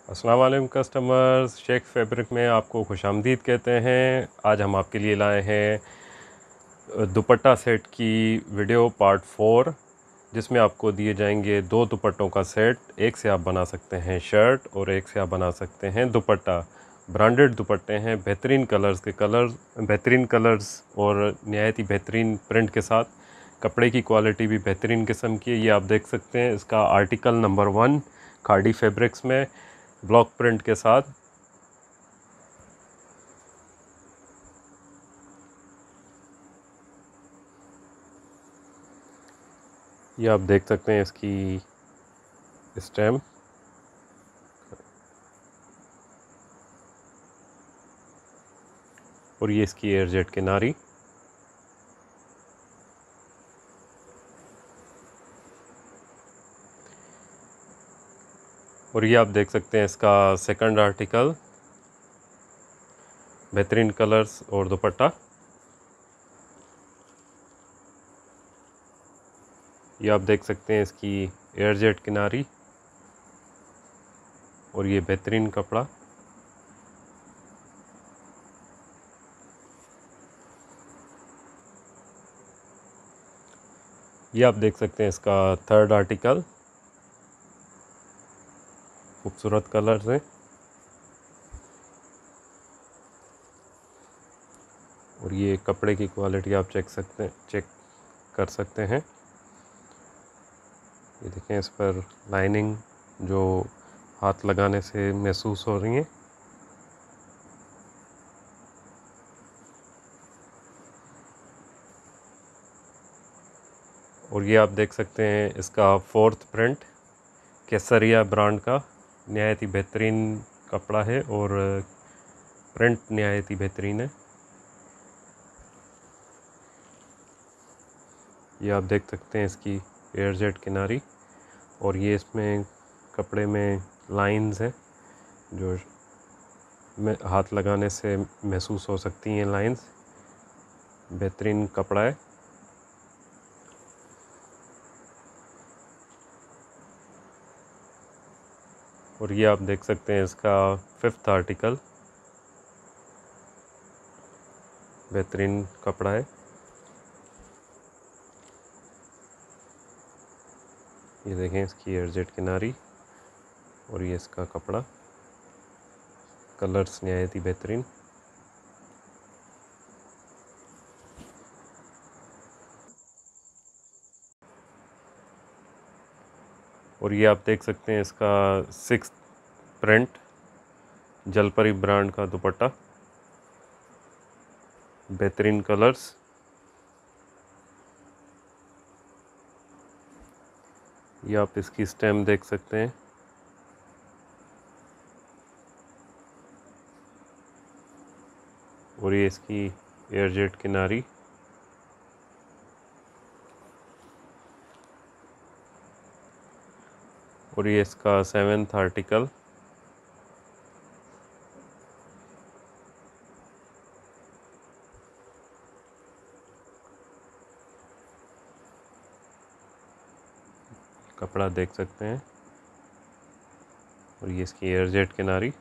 अस्सलाम वालेकुम customers, Sheikh fabric में आपको खुशामदीद कहते हैं। आज हम आपके लिए लाए हैं दुपट्टा सेट की वीडियो पार्ट 4, जिसमें आपको दिए जाएंगे 2 दुपट्टों का सेट। एक से आप बना सकते हैं शर्ट और एक से आप बना सकते हैं दुपट्टा। ब्रांडेड दुपट्टे हैं, बेहतरीन कलर्स और नहायत ही बेहतरीन प्रिंट के साथ। कपड़े की क्वालिटी भी बेहतरीन किस्म की है। ये आप देख सकते हैं, इसका आर्टिकल नंबर 1 खाड़ी फैब्रिक्स में ब्लॉक प्रिंट के साथ। ये आप देख सकते हैं इसकी स्टेम और ये इसकी एयरजेट किनारी। और ये आप देख सकते हैं इसका सेकंड आर्टिकल, बेहतरीन कलर्स और दुपट्टा। ये आप देख सकते हैं इसकी एयरजेट किनारी और ये बेहतरीन कपड़ा। ये आप देख सकते हैं इसका थर्ड आर्टिकल, खूबसूरत कलर्स हैं। और ये कपड़े की क्वालिटी आप चेक कर सकते हैं। ये देखें, इस पर लाइनिंग जो हाथ लगाने से महसूस हो रही है। और ये आप देख सकते हैं इसका फोर्थ प्रिंट, केसरिया ब्रांड का। नहायत ही बेहतरीन कपड़ा है और प्रिंट नहायत ही बेहतरीन है। ये आप देख सकते हैं इसकी एयरजेट किनारी और ये इसमें कपड़े में लाइंस हैं जो हाथ लगाने से महसूस हो सकती हैं लाइंस। बेहतरीन कपड़ा है। और ये आप देख सकते हैं इसका फिफ्थ आर्टिकल, बेहतरीन कपड़ा है। ये देखें इसकी एयरजेट किनारी और ये इसका कपड़ा, कलर्स नहायत ही बेहतरीन। और ये आप देख सकते हैं इसका सिक्स्थ प्रिंट, जलपरी ब्रांड का दुपट्टा, बेहतरीन कलर्स। ये आप इसकी स्टेम देख सकते हैं। और ये इसकी एयरजेट किनारी। और ये इसका सेवेंथ आर्टिकल, कपड़ा देख सकते हैं। और ये इसकी एयरजेट किनारी।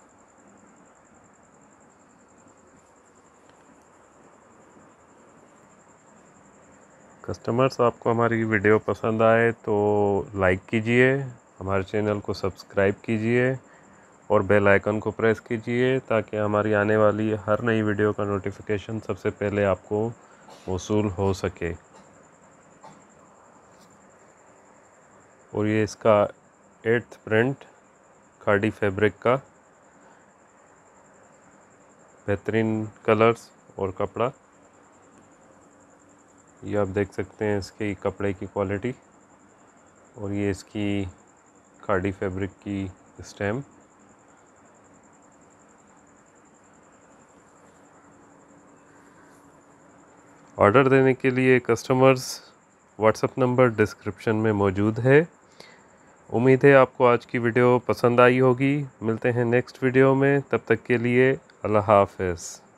कस्टमर्स, आपको हमारी वीडियो पसंद आए तो लाइक कीजिए, हमारे चैनल को सब्सक्राइब कीजिए और बेल आइकन को प्रेस कीजिए ताकि हमारी आने वाली हर नई वीडियो का नोटिफिकेशन सबसे पहले आपको मौसूल हो सके। और ये इसका 8th प्रिंट, खाड़ी फैब्रिक का, बेहतरीन कलर्स और कपड़ा। ये आप देख सकते हैं इसके कपड़े की क्वालिटी। और ये इसकी खाड़ी फैब्रिक की स्टैम्प। ऑर्डर देने के लिए कस्टमर्स व्हाट्सएप नंबर डिस्क्रिप्शन में मौजूद है। उम्मीद है आपको आज की वीडियो पसंद आई होगी। मिलते हैं नेक्स्ट वीडियो में, तब तक के लिए अल्लाह हाफ़िज़।